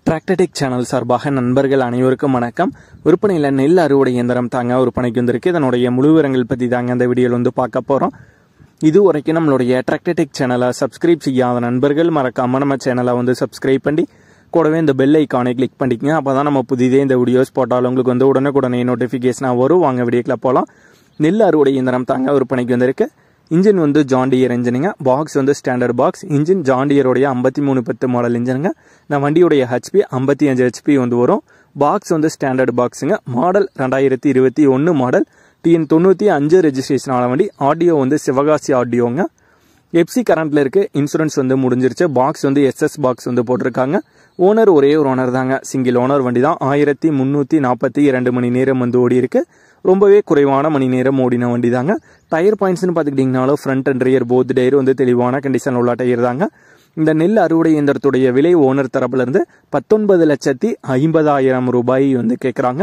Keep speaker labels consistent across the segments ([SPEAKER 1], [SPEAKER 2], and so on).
[SPEAKER 1] Tractor Tech channel சார்பாக நண்பர்கள் அனைவருக்கும் வணக்கம். விற்பனையில் நெல் அறுவடை இயந்திரம் தாங்க விற்பனைக்கு வந்திருக்கு. இதனுடைய முழு விவரங்கள் பற்றி தாங்க இந்த வீடியோவில் வந்து பார்க்க போகிறோம். இது வரைக்கும் நம்மளுடைய டிராக்டர்டெக் சேனலை சப்ஸ்கிரைப் செய்யாத நண்பர்கள் மறக்காம நம்ம சேனலை வந்து சப்ஸ்கிரைப் பண்ணி கூடவே இந்த பெல் ஐக்கானை கிளிக் பண்ணிக்கங்க. அப்போ தான் நம்ம புதிதே இந்த வீடியோஸ் போட்டாலும் உங்களுக்கு வந்து உடனுக்குடனே நோட்டிஃபிகேஷனாக வரும். வாங்க வீடியோக்கில் போகலாம். நெல் அறுவடை இயந்திரம் தாங்க விற்பனைக்கு வந்திருக்கு. இன்ஜின் வந்து ஜான் டியர் இன்ஜினுங்க. பாக்ஸ் வந்து ஸ்டாண்டர்ட் பாக்ஸ். இன்ஜின் ஜான் டியருடைய 5310 மாடல் இன்ஜினுங்க. நான் வண்டியுடைய ஹெச்பி 55 ஹெச்பி வந்து வரும். பாக்ஸ் வந்து ஸ்டாண்டர்ட் பாக்ஸுங்க. Model 2021 model. TN 95 ரெஜிஸ்ட்ரேஷன் ஆன வண்டி. ஆடியோ வந்து சிவகாசி ஆடியோங்க. எஃப்சி கரண்ட்ல இருக்கு. இன்சூரன்ஸ் வந்து முடிஞ்சிருச்சு. பாக்ஸ் வந்து SS பாக்ஸ் வந்து போட்டிருக்காங்க. ஓனர் ஒரே ஒரு ஓனர் தாங்க. சிங்கிள் ஓனர் வண்டி தான். 1342 மணி நேரம் வந்து ஓடி இருக்கு. ரொம்பவே குறைவான மணி நேரம் ஓடின வண்டி தாங்க. டயர் பாயிண்ட்ஸ்னு பார்த்துக்கிட்டிங்கனாலும் front and rear both tyre வந்து தெளிவான கண்டிஷன் உள்ள டயர் தாங்க. இந்த நெல் அறுவடை இயந்திரத்துடைய விலை ஓனர் தரப்புல இருந்து 19,50,000 ரூபாய் வந்து கேட்குறாங்க.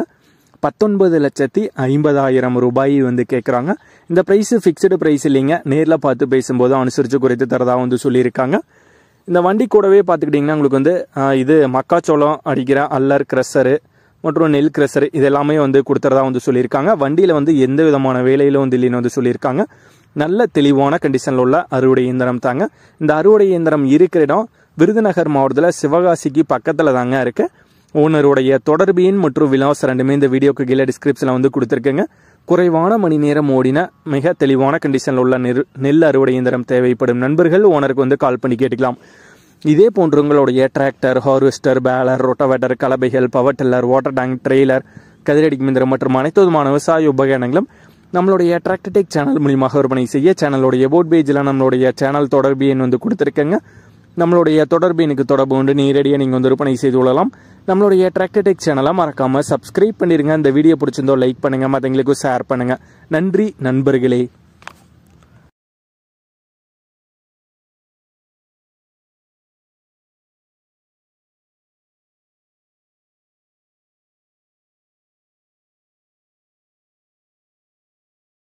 [SPEAKER 1] 19,50,000 ரூபாய் வந்து கேட்குறாங்க. இந்த ப்ரைஸ் ஃபிக்ஸ்டு ப்ரைஸ் இல்லைங்க. நேரில் பார்த்து பேசும்போது அனுசரித்து குறைத்து தரதா வந்து சொல்லியிருக்காங்க. இந்த வண்டி கூடவே பார்த்துக்கிட்டிங்கன்னா உங்களுக்கு வந்து இது மக்காச்சோளம் அடிக்கிற அல்லர் கிரஷரு மற்றும் நெல் கிரஷர் இதெல்லாமே வந்து கொடுத்துறதா வந்து சொல்லியிருக்காங்க. வண்டியில் வந்து எந்த விதமான வேலையிலும் வந்து இல்லைன்னு வந்து சொல்லியிருக்காங்க. நல்ல தெளிவான கண்டிஷனில் உள்ள அறுவடை இயந்திரம் தாங்க. இந்த அறுவடை இயந்திரம் இருக்கிற இடம் விருதுநகர் மாவட்டத்தில் சிவகாசிக்கு பக்கத்தில் தாங்க இருக்கு. ஓனருடைய தொடர்பு எண் மற்றும் விலாசம் ரெண்டுமே இந்த வீடியோக்கு கீழே டிஸ்கிரிப்ஷனில் வந்து கொடுத்துருக்கேங்க. குறைவான மணி நேரம் ஓடின மிக தெளிவான கண்டிஷனில் உள்ள நெல் அறுவடை இயந்திரம் தேவைப்படும் நண்பர்கள் ஓனருக்கு வந்து கால் பண்ணி கேட்டுக்கலாம். இதே போன்று உங்களுடைய டிராக்டர், ஹார்வெஸ்டர், பேலர், ரொட்டவேட்டர், கலபைகள், power tiller, water tank, trailer, கதிரடி மிந்திரம் மற்றும் அனைத்து விதமான விவசாய உபகரணங்களும் நம்மளுடைய டிராக்டர்டெக் சேனல் மூலியமாக விற்பனை செய்ய சேனலுடைய போட் பேஜில் நம்மளுடைய சேனல் தொடர்பு எண் வந்து கொடுத்துருக்கேங்க. நம்மளுடைய தொடர்பு எனக்கு தொடர்பு கொண்டு நேரடியாக நீங்கள் வந்து விற்பனை செய்து கொள்ளலாம். நம்மளுடைய டிராக்டர்டெக் சேனலை மறக்காமல் சப்ஸ்கிரைப் பண்ணிடுங்க. இந்த வீடியோ பிடிச்சிருந்தோ லைக் பண்ணுங்கள், மற்றவங்களுக்கும் ஷேர் பண்ணுங்கள். நன்றி நண்பர்களே.